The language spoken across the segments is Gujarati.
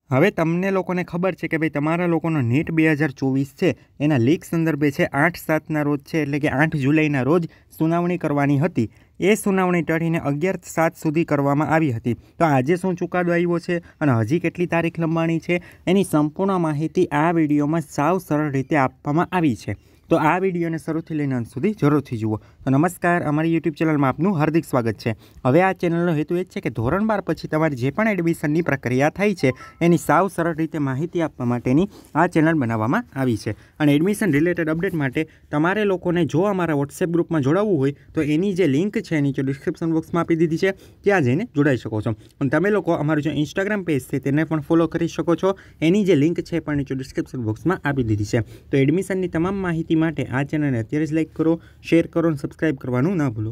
હવે તમને લોકોને ખબર છે કે ભાઈ તમારા લોકોનો નીટ 2024 છે એના લીક સંદર્ભે છે 8/7ના રોજ છે એટલે કે 8 જુલાઈના રોજ સુનાવણી કરવાની હતી। એ સુનાવણી ટળીને 11/7 સુધી કરવામાં આવી હતી। તો આજે શું ચુકાદો આવ્યો છે અને હજી કેટલી તારીખ લંબાણી છે એની સંપૂર્ણ માહિતી આ વિડીયોમાં સાવ સરળ રીતે આપવામાં આવી છે। તો આ વિડીયોને શરૂથી લઈને અંત સુધી જરૂરથી જુઓ। તો નમસ્કાર, અમારી યુટ્યુબ ચેનલમાં આપનું હાર્દિક સ્વાગત છે। હવે આ ચેનલનો હેતુ એ છે કે ધોરણ 12 પછી તમારી જે પણ એડમિશનની પ્રક્રિયા થઈ છે એની સાવ સરળ રીતે માહિતી આપવા માટેની આ ચેનલ બનાવવામાં આવી છે। અને એડમિશન રિલેટેડ અપડેટ માટે તમારે લોકોને જો અમારા વોટ્સએપ ગ્રુપમાં જોડાવવું હોય તો એની જે લિંક છે નીચે ડિસ્ક્રિપ્શન બોક્સમાં આપી દીધી છે, ત્યાં જઈને જોડાઈ શકો છો। અને તમે લોકો અમારું જે ઇન્સ્ટાગ્રામ પેજ છે તેને પણ ફોલો કરી શકો છો, એની જે લિંક છે પણ નીચે ડિસ્ક્રિપ્શન બોક્સમાં આપી દીધી છે। તો એડમિશનની તમામ માહિતી માટે આ ચેનલને અત્યારે જ લાઈક કરો, શેર કરો અને સબસ્ક્રાઈબ કરવાનું ના ભૂલો।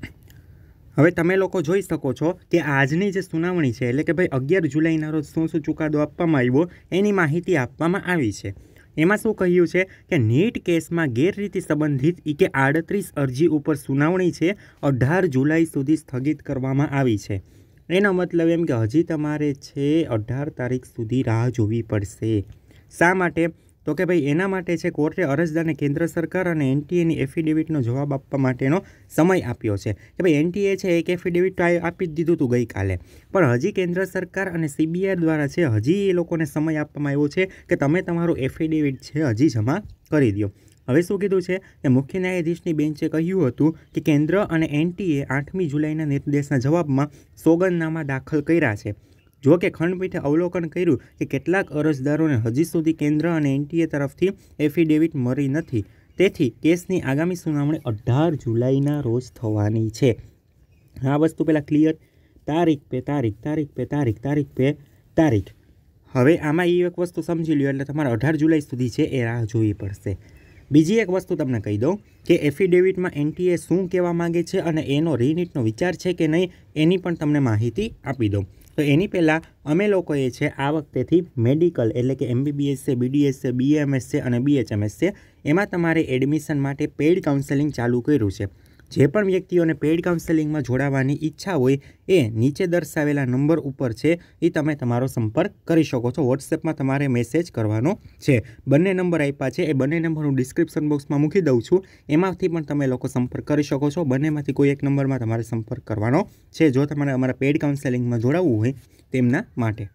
હવે તમે લોકો જોઈ શકો છો કે આજની જે સુનાવણી છે એટલે કે ભાઈ 11 જુલાઈના રોજ શું ચુકાદો આપવામાં આવ્યો એની માહિતી આપવામાં આવી છે। એમાં શું કહ્યું છે કે નીટ કેસમાં ગેરરીતિ સંબંધિત કે 38 અરજી ઉપર સુનાવણી છે 18 જુલાઈ સુધી સ્થગિત કરવામાં આવી છે। એનો મતલબ એમ કે હજી તમારે છે 18 તારીખ સુધી રાહ જોવી પડશે। શા માટે? તો કે ભાઈ એના માટે છે કોર્ટે અરજદારને કેન્દ્ર સરકાર અને એનટીએની એફિડેવિટનો જવાબ આપવા માટેનો સમય આપ્યો છે કે ભાઈ એનટીએ છે એક એફિડેવિટ આપી જ દીધું હતું ગઈકાલે, પણ હજી કેન્દ્ર સરકાર અને સીબીઆઈ દ્વારા છે હજી એ લોકોને સમય આપવામાં આવ્યો છે કે તમે તમારું એફિડેવિટ છે હજી જમા કરી દો। હવે શું કીધું છે કે મુખ્ય ન્યાયાધીશની બેન્ચે કહ્યું હતું કે કેન્દ્ર અને એનટીએ 8મી જુલાઈના નિર્દેશના જવાબમાં સોગંદનામા દાખલ કર્યા છે। જો કે ખંડપીઠે અવલોકન કર્યું કે કેટલાક અરજદારોને હજી સુધી કેન્દ્ર અને એનટીએ તરફથી એફિડેવિટ મળી નથી, તેથી કેસની આગામી સુનાવણી 18 જુલાઈના રોજ થવાની છે। આ વસ્તુ પહેલાં ક્લિયર, તારીખ પે તારીખ, તારીખ પે તારીખ, તારીખ પે તારીખ। હવે આમાં એ એક વસ્તુ સમજી લ્યો એટલે તમારે 18 જુલાઈ સુધી છે એ રાહ જોવી પડશે। બીજી એક વસ્તુ તમને કહી દઉં કે એફિડેવિટમાં એનટીએ શું કહેવા માગે છે અને એનો રીનીટનો વિચાર છે કે નહીં એની પણ તમને માહિતી આપી દઉં। તો એની પહેલાં અમે લોકોએ છે આ વખતેથી મેડિકલ એટલે કે એમબીબીએસ છે, બીડીએસ છે, બીએમએસ છે અને બીએચએમએસ છે એમાં તમારે એડમિશન માટે પેઇડ કાઉન્સેલિંગ ચાલુ કર્યું છે। જે પણ વ્યક્તિઓને પેઇડ કાઉન્સેલિંગમાં જોડાવાની ઈચ્છા હોય એ નીચે દર્શાવેલા નંબર ઉપર છે એ તમે તમારો સંપર્ક કરી શકો છો। વોટ્સએપમાં તમારે મેસેજ કરવાનો છે। બંને નંબર આપ્યા છે, એ બંને નંબર હું ડિસ્ક્રિપ્શન બોક્સમાં મૂકી દઉં છું, એમાંથી પણ તમે લોકો સંપર્ક કરી શકો છો। બંનેમાંથી કોઈ એક નંબરમાં તમારે સંપર્ક કરવાનો છે જો તમારે અમારા પેઇડ કાઉન્સેલિંગમાં જોડાવવું હોય તેમના માટે।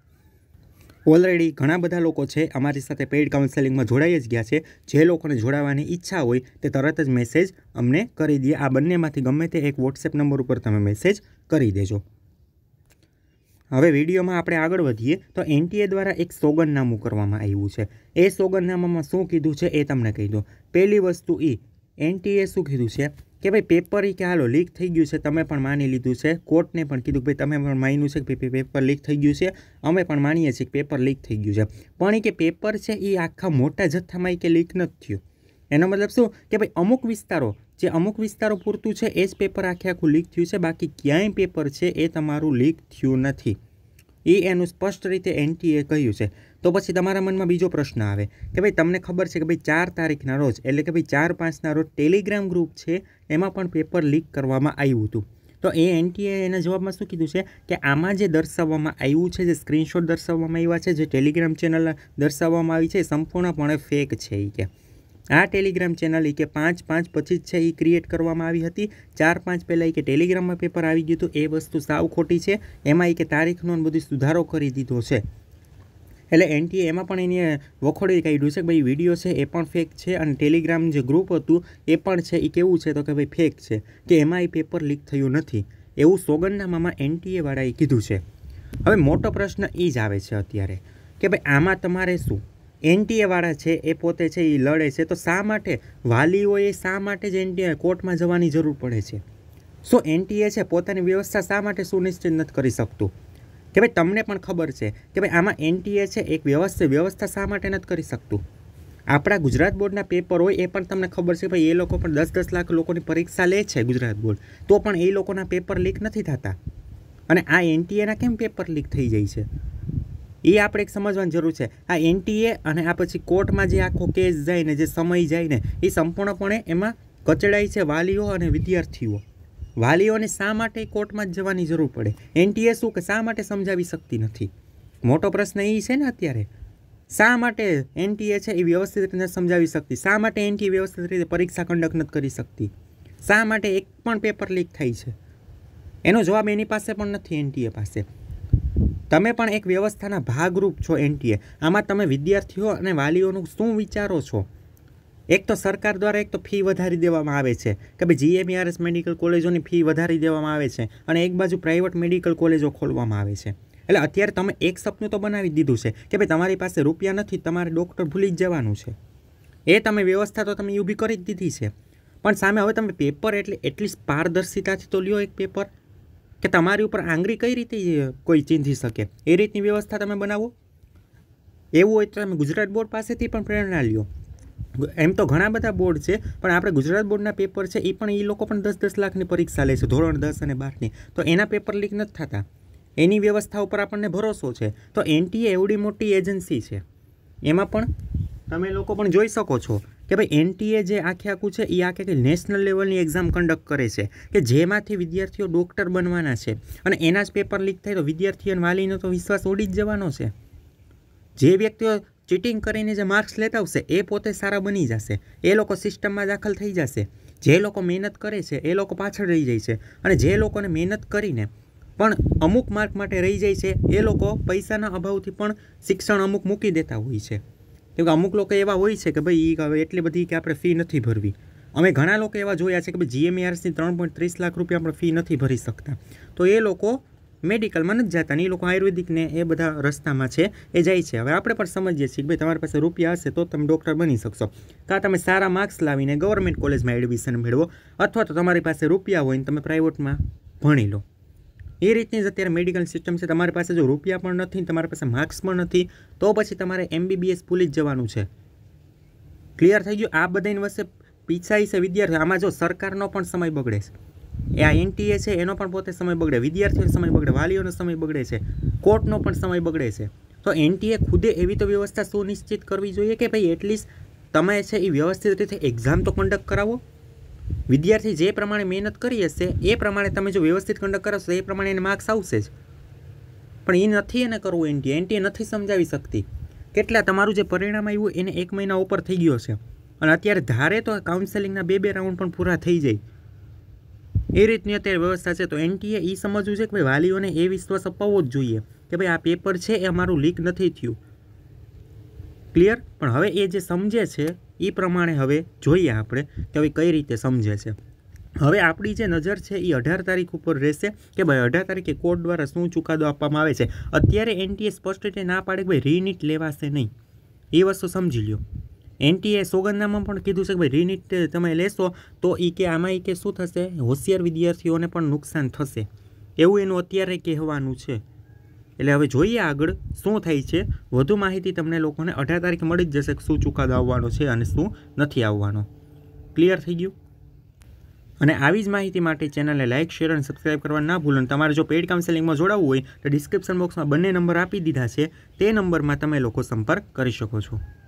ઓલરેડી ઘણા બધા લોકો છે અમારી સાથે પેઇડ કાઉન્સેલિંગમાં જોડાઈ જ ગયા છે। જે લોકોને જોડાવાની ઈચ્છા હોય તે તરત જ મેસેજ અમને કરી દે। આ બંનેમાંથી ગમે તે એક વોટ્સએપ નંબર ઉપર તમે મેસેજ કરી દેજો। હવે વિડીયોમાં આપણે આગળ વધીએ તો એનટીએ દ્વારા એક સોગંદનામું કરવામાં આવ્યું છે। એ સોગંદનામામાં શું કીધું છે એ તમને કહી દો। પહેલી વસ્તુ એનટીએ શું કીધું છે કે ભાઈ પેપર કે હાલો લીક થઈ ગયું છે, તમે પણ માની લીધું છે, કોર્ટને પણ કીધું કે ભાઈ તમે પણ માન્યું છે કે પેપર લીક થઈ ગયું છે, અમે પણ માનીએ છીએ કે પેપર લીક થઈ ગયું છે, પણ એ કે પેપર છે એ આખા મોટા જથ્થામાં કે લીક નથી થયું। એનો મતલબ શું કે ભાઈ અમુક વિસ્તારો પૂરતું છે એ જ પેપર આખું લીક થયું છે, બાકી ક્યાંય પેપર છે એ તમારું લીક થયું નથી। એ એનું સ્પષ્ટ રીતે એનટીએ કહ્યું છે। તો પછી તમારા મનમાં બીજો પ્રશ્ન આવે કે ભાઈ તમને ખબર છે કે ભાઈ 4 તારીખના રોજ એટલે કે ભાઈ 4/5ના રોજ ટેલિગ્રામ ગ્રુપ છે એમાં પણ પેપર લીક કરવામાં આવ્યું હતું। તો એ એનટીએ એના જવાબમાં શું કીધું છે કે આમાં જે દર્શાવવામાં આવ્યું છે, જે સ્ક્રીનશોટ દર્શાવવામાં આવ્યા છે, જે ટેલિગ્રામ ચેનલ દર્શાવવામાં આવી છે એ સંપૂર્ણપણે ફેક છે। એ કે આ ટેલિગ્રામ ચેનલ કે 5/5/25 છે એ ક્રિએટ કરવામાં આવી હતી। 4/5 પહેલાં કે ટેલિગ્રામમાં પેપર આવી ગયું હતું, એ વસ્તુ સાવ ખોટી છે। એમાં કે તારીખનો બધું સુધારો કરી દીધો છે, એટલે એનટીએ એમાં પણ એને વખોડી કાઢ્યું છે કે ભાઈ વિડીયો છે એ પણ ફેક છે અને ટેલિગ્રામ જે ગ્રુપ હતું એ પણ છે એ કેવું છે તો કે ભાઈ ફેક છે, કે એમાં એ પેપર લીક થયું નથી એવું સોગંદનામામાં એનટીએ વાળાએ કીધું છે। હવે મોટો પ્રશ્ન એ જ આવે છે અત્યારે કે ભાઈ આમાં તમારે શું, એનટીએ વાળા છે એ પોતે છે એ લડે છે, તો શા માટે વાલીઓએ શા માટે જ એનટીએ કોર્ટમાં જવાની જરૂર પડે છે? શું એનટીએ છે પોતાની વ્યવસ્થા શા માટે સુનિશ્ચિત નથી કરી શકતું? કે ભાઈ તમને પણ ખબર છે કે ભાઈ આમાં એનટીએ છે એક વ્યવસ્થા શા માટે નથી કરી શકતું? આપણા ગુજરાત બોર્ડના પેપર હોય એ પણ તમને ખબર છે ભાઈ એ લોકો પણ 10-10 લાખ લોકોની પરીક્ષા લે છે ગુજરાત બોર્ડ, તો પણ એ લોકોના પેપર લીક નથી થતા, અને આ એનટીએના કેમ પેપર લીક થઈ જાય છે એ આપણે એક સમજવાની જરૂર છે। આ એનટીએ અને આ પછી કોર્ટમાં જે આખો કેસ જાય ને, જે સમય જાય ને, એ સંપૂર્ણપણે એમાં કચડાય છે વાલીઓ અને વિદ્યાર્થીઓ। વાલીઓને શા માટે કોર્ટમાં જ જવાની જરૂર પડે? એનટીએ શું કે શા માટે સમજાવી શકતી નથી? મોટો પ્રશ્ન એ છે ને અત્યારે શા માટે એનટીએ છે એ વ્યવસ્થિત રીતે નથી સમજાવી શકતી, શા માટે એનટીએ વ્યવસ્થિત રીતે પરીક્ષા કન્ડક્ટ નથી કરી શકતી, શા માટે એક પણ પેપર લીક થાય છે, એનો જવાબ એની પાસે પણ નથી એનટીએ પાસે. તમે પણ એક વ્યવસ્થાના ભાગરૂપ છો એનટીએ. આમાં તમે વિદ્યાર્થીઓ અને વાલીઓનું શું વિચારો છો? એક તો સરકાર દ્વારા એક તો ફી વધારી દેવામાં આવે છે કે ભાઈ જીએમઈઆરએસ મેડિકલ કોલેજોની ફી વધારી દેવામાં આવે છે અને એક બાજુ પ્રાઇવેટ મેડિકલ કોલેજો ખોલવામાં આવે છે. એટલે અત્યારે તમે એક સપનું તો બનાવી દીધું છે કે ભાઈ તમારી પાસે રૂપિયા નથી, તમારે ડૉક્ટર ભૂલી જ જવાનું છે. એ તમે વ્યવસ્થા તો તમે ઊભી કરી જ દીધી છે, પણ સામે હવે તમે પેપર એટલે એટલી પારદર્શિતાથી તો લ્યો એક પેપર કે તમારી ઉપર આંગળી કઈ રીતે કોઈ ચીંધી શકે એ રીતની વ્યવસ્થા તમે બનાવો. એવું હોય તો તમે ગુજરાત બોર્ડ પાસેથી પણ પ્રેરણા લ્યો. એમ તો ઘણા બધા બોર્ડ છે, પણ આપણે ગુજરાત બોર્ડના પેપર છે એ પણ એ લોકો પણ 10-10 લાખની પરીક્ષા લે છે ધોરણ 10 અને 12ની, તો એના પેપર લીક નથી થતા. એની વ્યવસ્થા ઉપર આપણને ભરોસો છે. તો એનટીએ એવડી મોટી એજન્સી છે, એમાં પણ તમે લોકો પણ જોઈ શકો છો કે ભાઈ એનટીએ જે આખું છે એ આખે નેશનલ લેવલની એક્ઝામ કન્ડક્ટ કરે છે કે જેમાંથી વિદ્યાર્થીઓ ડૉક્ટર બનવાના છે, અને એના જ પેપર લીક થાય તો વિદ્યાર્થીઓ અને વાલીનો તો વિશ્વાસ ઉડી જ જવાનો છે. જે વ્યક્તિઓ ચીટિંગ કરીને જે માર્ક્સ લેતા આવશે એ પોતે સારા બની જશે, એ લોકો સિસ્ટમમાં દાખલ થઈ જશે. જે લોકો મહેનત કરે છે એ લોકો પાછળ રહી જાય છે, અને જે લોકોને મહેનત કરીને પણ અમુક માર્ક માટે રહી જાય છે એ લોકો પૈસાના અભાવથી પણ શિક્ષણ અમુક મૂકી દેતા હોય છે. કેમ કે અમુક લોકો એવા હોય છે કે ભાઈ હવે એટલી બધી કે આપણે ફી નથી ભરવી. અમે ઘણા લોકો એવા જોયા છે કે ભાઈ જીએમઈઆરએસની 3.30 લાખ રૂપિયા આપણે ફી નથી ભરી શકતા, તો એ લોકો મેડિકલમાં નથી જતા ને એ લોકો આયુર્વેદિકને એ બધા રસ્તામાં છે એ જાય છે. હવે આપણે પણ સમજીએ છીએ કે ભાઈ તમારી પાસે રૂપિયા હશે તો તમે ડૉક્ટર બની શકશો, કાં તમે સારા માર્ક્સ લાવીને ગવર્મેન્ટ કોલેજમાં એડમિશન મેળવો, અથવા તો તમારી પાસે રૂપિયા હોય ને તમે પ્રાઇવેટમાં ભણી લો. એ રીતની જ અત્યારે મેડિકલ સિસ્ટમ છે. તમારી પાસે જો રૂપિયા પણ નથી, તમારી પાસે માર્ક્સ પણ નથી, તો પછી તમારે MBBS ભૂલી જ જવાનું છે. ક્લિયર થઈ ગયું? આ બધાની વચ્ચે પીછાઈ છે વિદ્યાર્થીઓ. આમાં જો સરકારનો પણ સમય બગડે છે, એ આ એનટીએ છે એનો પણ પોતે સમય બગડે, વિદ્યાર્થીઓનો સમય બગડે, વાલીઓનો સમય બગડે છે, કોર્ટનો પણ સમય બગડે છે. તો એનટીએ ખુદે એવી તો વ્યવસ્થા સુનિશ્ચિત કરવી જોઈએ કે ભાઈ એટલીસ્ટ તમે છે એ વ્યવસ્થિત રીતે એક્ઝામ તો કન્ડક્ટ કરાવો. વિદ્યાર્થી જે પ્રમાણે મહેનત કરી હશે એ પ્રમાણે તમે જો વ્યવસ્થિત કન્ડક્ટ કરાવશો એ પ્રમાણે એને માર્ક્સ આવશે જ. પણ એ નથી એને કરવું એનટીએ નથી સમજાવી શકતી. કેટલા તમારું જે પરિણામ આવ્યું એને 1 મહિના ઉપર થઈ ગયો છે, અને અત્યારે ધારે તો કાઉન્સેલિંગના 2 રાઉન્ડ પણ પૂરા થઈ જાય એ રીતની અત્યારે વ્યવસ્થા છે. તો એનટીએ એ સમજવું છે કે ભાઈ વાલીઓને એ વિશ્વાસ અપાવવો જ જોઈએ કે ભાઈ આ પેપર છે એ અમારું લીક નથી થયું. ક્લિયર? પણ હવે એ જે સમજે છે એ પ્રમાણે હવે જોઈએ આપણે કે હવે કઈ રીતે સમજે છે. હવે આપણી જે નજર છે એ 18 તારીખ ઉપર રહેશે કે ભાઈ 18 તારીખે કોર્ટ દ્વારા શું ચુકાદો આપવામાં આવે છે. અત્યારે એનટીએ સ્પષ્ટ રીતે ના પાડે કે ભાઈ રીનીટ લેવાશે નહીં, એ વસ્તુ સમજી લ્યો. એનટીએ સોગંદનામામાં પણ કીધું છે કે ભાઈ રીનીટ તમે લેશો તો એ કે આમાં એ કે શું થશે, હોશિયાર વિદ્યાર્થીઓને પણ નુકસાન થશે, એવું એનું અત્યારે કહેવાનું છે. એટલે હવે જોઈએ આગળ શું થાય છે. વધુ માહિતી તમને લોકોને 18 તારીખે મળી જ જશે કે શું ચુકાદો આવવાનો છે અને શું નથી આવવાનો. ક્લિયર થઈ ગયું? અને આવી જ માહિતી માટે ચેનલને લાઇક, શેર અને સબસ્ક્રાઈબ કરવા ના ભૂલો. તમારે જો પેઇડ કાઉન્સેલિંગમાં જોડાવવું હોય તો ડિસ્ક્રિપ્શન બોક્સમાં બંને નંબર આપી દીધા છે, તે નંબરમાં તમે લોકો સંપર્ક કરી શકો છો.